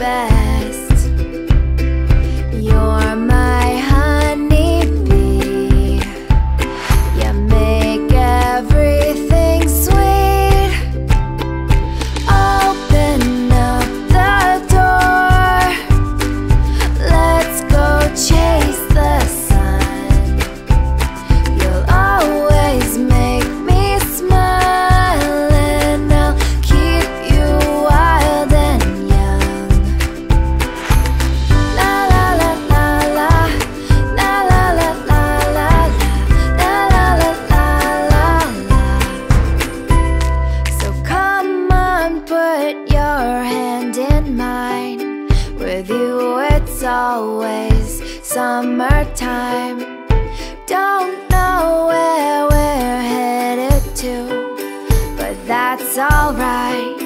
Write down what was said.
best. You're my honeybee. You make everything sweet. Open up the door. Let's go chase the sun. You'll always make me smile, and I'll keep you wild and young. La la la la la, la la la la la, la la la la la la. So come on, put your hand in mine. With you it's always summertime. Don't know where we're headed to, but that's alright.